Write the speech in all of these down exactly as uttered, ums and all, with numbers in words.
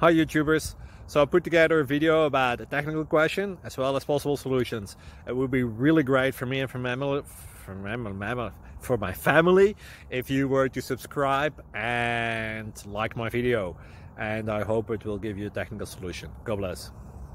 Hi YouTubers! So I put together a video about a technical question as well as possible solutions. It would be really great for me and for, mammal, for, mammal, for my family if you were to subscribe and like my video. And I hope it will give you a technical solution. God bless.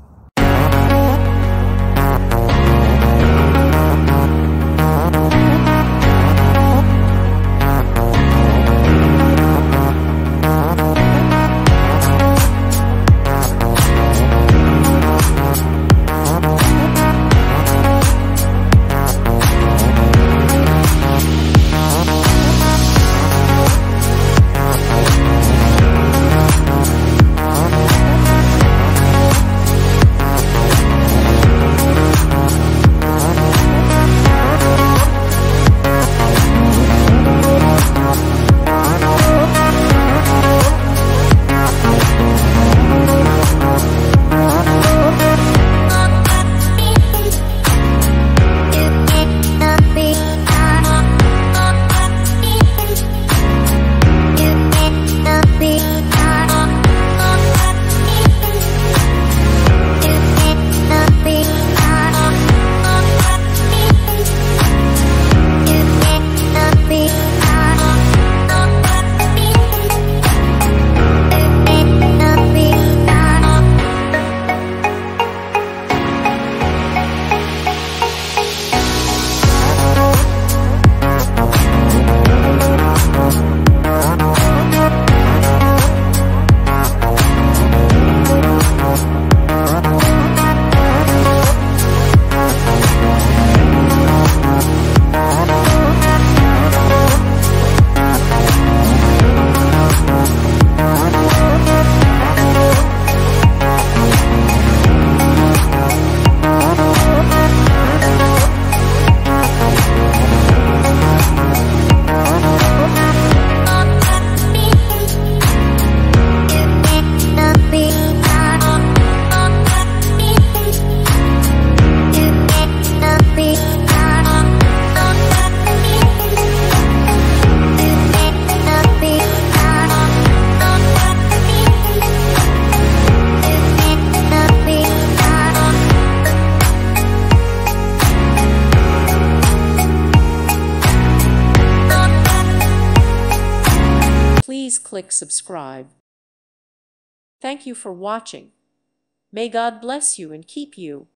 Please click subscribe. Thank you for watching. May God bless you and keep you.